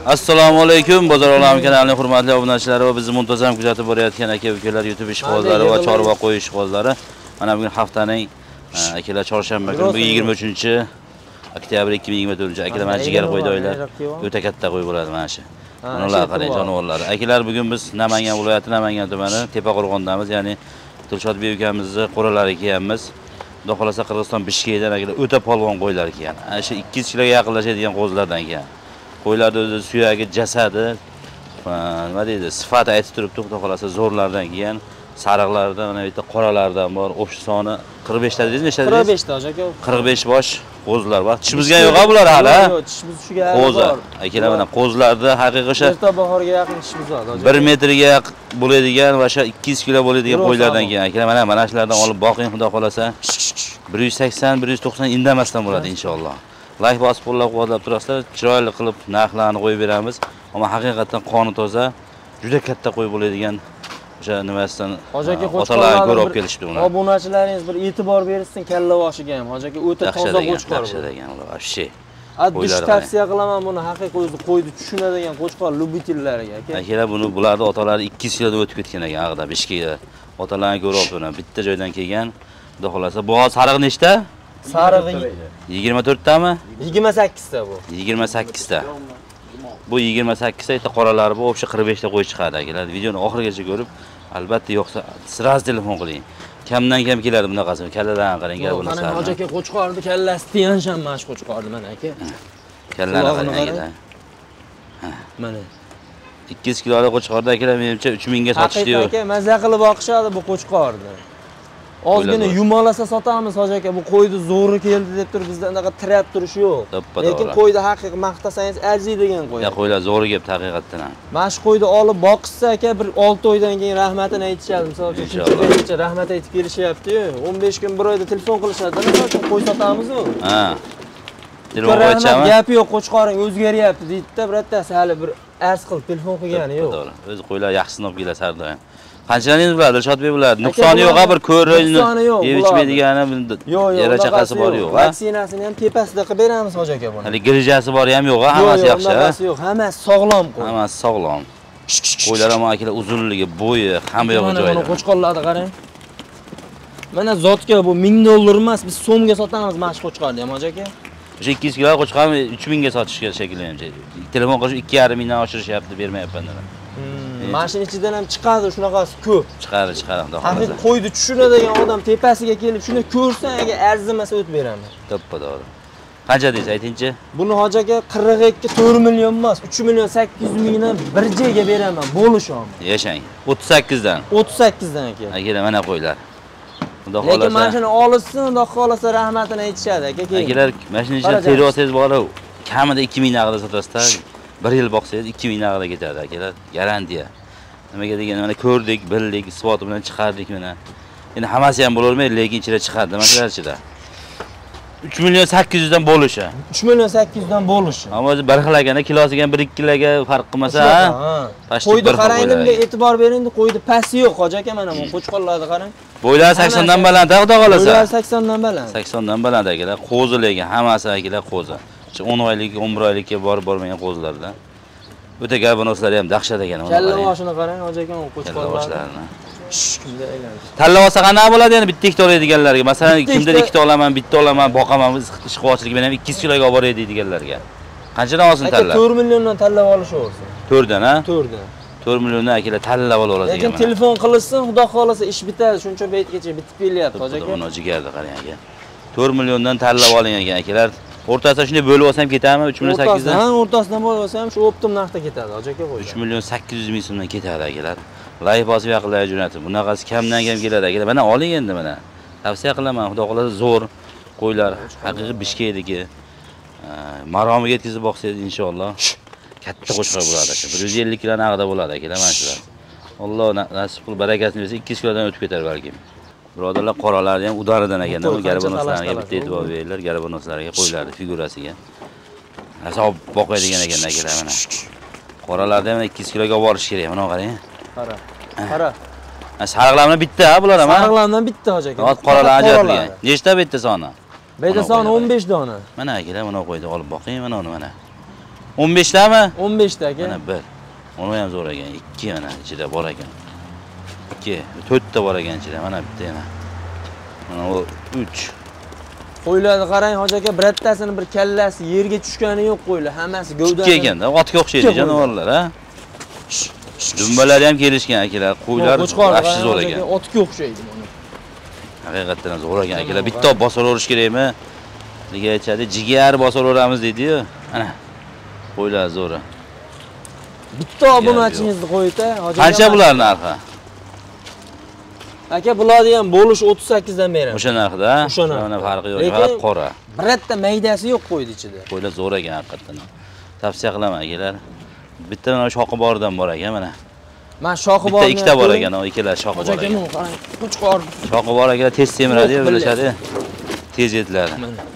Assalomu alaykum, Bozor Olami kanalining hurmatli obunachilari va bizni muntazam kuzatib borayotgan aka-ukalar, YouTube ishqibozlari va chorva qo'y ishqibozlari. Mana bugun haftaning akalar chorshanba kuni 23-oktyabr 2024. Akalar mana jigar qo'ydoylar. O'ta katta qo'y bo'ladi mana shu. Ular qarang jonivorlar. Akalar bugun biz Namangan viloyati Namangan tumani Tepaqo'rg'ondamiz, ya'ni Dilshodbek ukamizning qo'ralariga kelganmiz. Xudo xolasa Qirg'iziston Bishkekdan akalar o'ta polvon qo'ylar ekan. Ana shu 200 kiloga yaqinlashadigan qo'zlardan ekan. Qo'ylarda o'zi suyagi, jasadi, nima deydi, sifati aytib turibdi, xudo xolasa zo'rlardan keyin, sariqlardan, mana bu yerda qoralardan bor. O'sha soni 45 ta dedingiz, nechta dedingiz? 45 ta aka. 45 bosh qo'zlar bor. Tishimizga yo'q bular hali. Yo'q, tishimiz tushiga bor. Akalar mana qo'zlarda haqiqiy o'sha erta bahorga yaqin tishimiz bor. 1 metrga bo'ladigan va o'sha 200 kilo bo'ladigan qo'ylardan keyin akalar mana shulardan olib boqing, xudo xolasa 180-190 indamasdan bo'ladi inshaalloh. Like bosib qo'llab-quvvatlab turasizlar, chiroyli qilib narxlarni qo'yib beramiz. Ammo haqiqatan qoni toza, juda katta qo'y bo'ladigan o'sha nimasidan otalar ko'rib olib kelishdi uni. Obunachilaringiz bir e'tibor bersin kallavoshiga ham. Hojaga o'ta toza qo'chqor. Yaxshi degan ular, vobshe. Addish tavsiya qilaman buni haqiqiy o'zi qo'yni tushunadigan qo'chqor lyubitellariga aka. Akalar bularni otalari 200 kilodan o'tib ketgan ekan ag'da Bishkekda. Otalarni ko'rib olib buni bitta joydan kelgan. Xudo xolasa bu sariq nechta? Sarig'i 24 tami? 28 ta bu. 28 ta. Bu 28 ta ita qoralari bu o'sha 45 ta qo'y chiqadi akalar. Videoni oxirigacha ko'rib, albatta yo'qsa siz telefon qiling. Kamdan kam keladi bunaqasi. Kallalarni qarang, gap bo'lmasa. Mana hoji aka qo'chqorni kallasi tiyanshan mana shu qo'chqorni mana aka. Kallalarni qarang. Mana 200 kilolik qo'chqorda akalar menimcha 3000 ga sotishdi-yu. Aka maza qilib boqishadi bu qo'chqorni. Ozgina yumalasa sotamiz hoji aka, bu qo'yni zo'ri keldi deb turib bizda unaqa tirab turish yo'q. Lekin qo'yni haqiqiy maqtasangiz arziydigan qo'y. Ya qo'ylar zo'ri kelib haqiqatdan ham. Mana shu qo'yni olib boqishsa aka bir 6 oydan keyin rahmatini aytishadi. Misol uchun rahmat aytib kelishyapti-yu. 15 kun bir oyda telefon qilishadi. Misol uchun qo'y sotamiz-ku. Ha. Telefon qo'yachami? Gapi yo'q, qo'chqoring o'zgaryapti deydi-da, birontasi hali bir arz qilib telefon qilgani yo'q. To'g'ri. O'zi qo'ylar yaxshisini olib keladi har doim. Qanchalaringiz bo'ladi Dilshodbek bular? Nuqsoni yo'q, bir ko'rini yeb ichmaydigani yara chaqasi bor yo'q, ha? Vaksinasini ham tepasida qilib beramiz hoji aka buni. Hali girijasi bor ham yo'q, hammasi yaxshi. Hammasi yo'q, hammasi sog'lom qo'y. Hammasi sog'lom. Qo'ylar ham akalar uzunligi, bo'yi, hamma yo'q joyida. Mana qo'chqorlarni qarang. Mana zotga bu 1000 dollar emas, biz so'mga sotamiz mana shu qo'chqorni ham hoji aka. O'sha 200 kilo qo'chqorni 3000 ga sotishga shekillanchi. Telefon qilib 2,5 mingdan oshirishyapti, bermayapman. Mashina ichidan ham chiqadi shunaqasi ko'p. Chiqadi, xudo xolasa. Haqiqiy qo'yni tushunadigan odam tepasiga kelib shuni ko'rsa, agar arzimasa o'tib beraman. To'g'ri. Qancha deysiz, aytingchi? Buni hoji aka 42 4 million emas, 3 million 800 mingdan bir joyga beraman, bo'lisham. Yashang. 38 dan. 38 dan aka. Akalar mana qo'ylar. Xudo xolasa. Lekin mashina olishsin, xudo xolasa rahmatini aytishadi aka. Akalar mashina ichida terosiz bor, kamida 2000 naqdga sotasiz. 1 yil boqsangiz 2000 naqdga ketadi akalar, garantiya. Nimaga degan, mana ko'rdik, bildik, isboti bilan chiqardik mana. Endi hammasi ham bo'lavermaydi, lekin ichida chiqadi, mana ichida. 3 million 800 dan bo'lishi. 3 million 800 dan bo'lishi. Ammo o'zi bir xil ekanda, kilosiga ham 1-2 kiloga farq qilmasa, qo'yni qarangda e'tibor bering, qo'yni pasti yo'q hoji aka, mana bu qo'chqorlarni qarang. Bo'ylar 80 dan baland, xudo xolasa. Bo'ylar 80 dan baland. 80 dan baland akalar, qo'zi lekin hammasi akalar qo'zi. 10 oylik, 11 oylikka bormagan qo'zlardan. O'ta garbanoslar ham dahshat ekan ular. Kallavoshini qarang hoji aka, qo'chqorlarni. Shunday aylanadi. Tanlab olsa qanaqa bo'ladi endi bitta ikkita oladiganlarga. Masalan, kimdir ikkita olaman, bitta olaman, boqaman, biz ishqibozchilik bilan 200 kiloga olib boraylik deydiganlarga. Qanchadan olsin tanlab? 4 milliondan tanlab olishaversin. 4 dan, ha? 4 dan. 4 milliondan akalar tanlab oladi. Lekin telefon qilishsin, xudo xolasa ish bitadi. Shuncha baytgacha bitib kelyapti hoji aka. Buni jigarda qarang aka. 4 milliondan tanlab oling ekan akalar. O'rtasida shunday bo'lib olsam ketadimi? 3 million 800 dan? Ha, o'rtasidan bo'lib olsa ham shu optim narxda ketadi hoji aka qo'y. 3 million 800 ming so'mdan ketadi akalar. Like bosib yaqinlarga jo'natib. Bunaqasi kamdan kam keladi akalar. Mana oling endi mana. Tavsiya qilaman, xudo xolasa zo'r qo'ylar, haqiqiy Bishkekdagi maromiga yetkazib boqsangiz inshaalloh katta qo'chqor bo'ladi aka. 150 kilo naqda bo'ladi akalar mana shular. Alloh nasib qilib barakasini bersa 200 kilodan o'tib ketar balki. Birodarlar, qoralarni ham udaridan ekanda, garbanoslarga bitta e'tibor beringlar, garbanoslarga, qo'ylarni figurasiga. Hisob boqadigan ekan akalar mana. Qoralarni ham 200 kiloga olib borish kerak, mana qarang. Qara. Qara. Sariqlardan bitta, bular ham. Sariqlardan bitta hoji aka. Hozir qoralar ajratilgan. Nechta bitta soni? Bitta soni 15 dona. Mana akalar, mana qo'ydi olib boqing, mana uni mana. 15 tami? 15 ta aka. Mana bir. Uni ham zo'r ekan. 2 mana ichida bor ekan. 2, 4 ta bor ekan ichida. Mana bitta yana. Mana u 3. Qo'ylarni qarang hoji aka, birattasini bir kallasi yerga tushgani yo'q qo'ylar, hammasi gavdasi. Ikki ekanda, otga o'xshaydi jonivorlar, ha. Dumbalari ham kelishgan akalar, qo'ylar yaxshi zo'r ekan. Otga o'xshaydi mana. Haqiqatan ham zo'r ekan akalar. Bitta bosib o'rish kerakmi? Nega aytadi, jigar bosib o'ramiz dedi-yu. Ana. Qo'ylar zo'r. Bitta obunachingizni qo'yita, hoji. Qancha bular narxi? Aka, bularni ham bo'lish 38 dan beraman. O'sha narxda? Mana farqi yo'q, faqat qora. Bitta maydasi yo'q qo'ydi ichida. Qo'ylar zo'r ekan haqiqatan. Tavsiya qilaman akalar. Bitta mana shoqi boridan bor ekan mana. Men shoqi bor. Bitta ikkita bor ekan, o ikkalar shoqi bor ekan. Qo'chqor. Shoqi bor ekan, tez semiradi-yu, bilishadi. Tez yetiladi.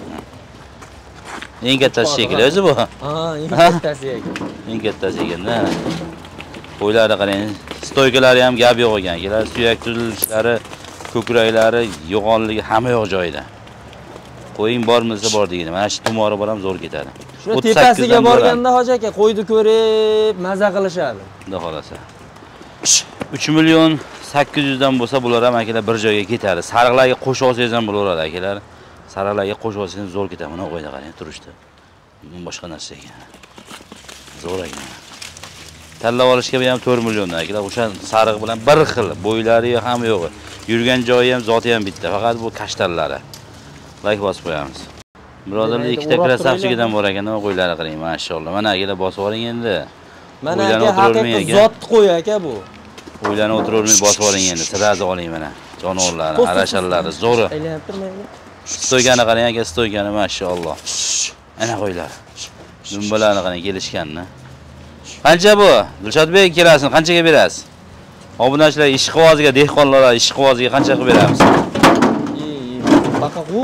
Eng kattasi shekilli o'zi bu. Ha, eng kattasi ekan. Eng kattasi ekan-da. Qo'ylarni qarang, stoykalari ham gap yo'q ekan. Kelar suyak tuzilishlari, ko'kraklari, yo'g'onligi hamma yo'q joyida. Qo'ying bormizda bor degani. Mana shu tumori bor ham zo'r ketadi. Shu tepasiga borganda hoji aka qo'yni ko'rib maza qilishadi. Xudo xolasa. 3 million 800 dan bo'lsa bular ham akalar bir joyga ketadi. Sariqlarga qo'shib olsangiz ham bo'laveradi akalar. Sariqlarga qo'shib olsangiz zo'r ketadi. Mana qo'yda qarang turishdi. Bu boshqa narsa ekan. Zo'r ekan. Tanlab olishga ham 4 milliondan akalar. O'sha sariq bilan bir xil, bo'ylari ham yo'q. Yurgan joyi ham, zoti ham bitta. Faqat bu kashtallari. Like bosib qo'yamiz. Birodarlar, ikkita krasavchigidan bor ekan, nima qo'ylari qarang, maşalloh. Mana akalar bosib oling endi. Mana aka haqiqiy zotni qo'y aka bu. O'ylanib o'tirolmay bosib oling endi. Sirazi oling mana. Jonivorlari, arashallari zo'ri. Aylanib turmaydi. Stoygani qarang aka, stoygani maşalloh. Ana qo'ylar. Dumbalarni qarang kelishganni. Qancha bu? Dilshodbek kelasini qanchaga berasiz? Obunachilar ishqivoziga, dehqonlar ishqivoziga qancha qilib beramiz? Baqa qu.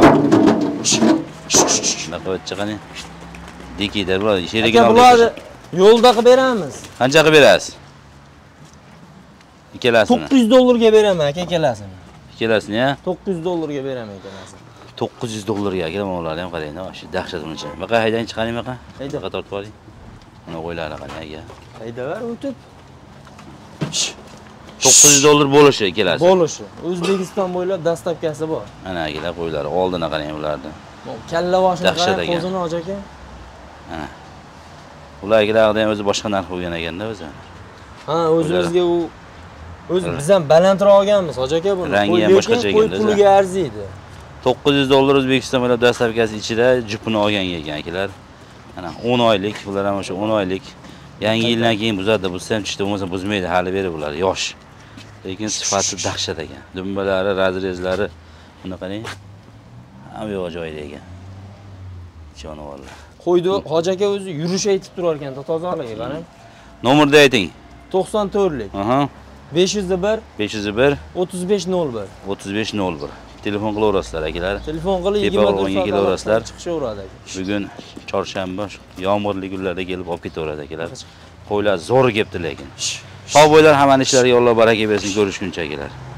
Naqavat chiqani. Dekida bular sherigi oldi. Bularni yo'lda qilib beramiz. Qancha qilib berasiz? Ikkalasini. $900 beraman aka ikkalasini. Ikkalasini, ha? $900 beraman ikkalasini. $900 aka ularni ham qarang, shu dahshat buncha. Baqa haydang chiqaring baqa. Hayda tortib oling. Mana qo'ylarni qarang aka. Haydavar o'tib. $900 bo'lishi ikkalasi. Bo'lishi. O'zbekiston bo'ylab dastavkasi bor. Ana akalar qo'ylari, oldini qarang ularni. Kalla boshini qarang, qo'zini hoji aka. Ana. Ularga ham o'zi boshqa narx qo'ygan ekanda o'zi. Ha, o'zimizga u biz ham balandroq olganmiz hoji aka buni. Rangi ham boshqacha ekan. Puliga arziydi. $900 O'zbekiston bo'ylab dastavkasi ichida jupini olgan ekan akalar. Ana 10 oylik, bular ham o'sha 10 oylik. Yangi yildan keyin buzadi, bu ham tushdi, bo'lmasa buzmaydi, hali beri bular yosh. Lekin sifati dahshat ekan. Dumbalari, razrezlari buni qarang. Ham yo'q joyida ekan. Jonivorlar. Qo'ydi hoji aka o'zi yurish aytib turar ekan, tozaligi qarang. Nomerni ayting. 94lik. Aha. 501 501 3501. 3501. Telefon qilaverasizlar akalar. Telefon qilib 24 kelaverarsizlar. Chiqishaveradi aka. Bugun chorshanba, yomg'irli kunlarda kelib olib ketaveradi akalar. Qo'ylar zo'r kelibdi lekin. Sog' bo'linglar, hamma ishlariga Alloh baraka bersin, ko'rishguncha akalar.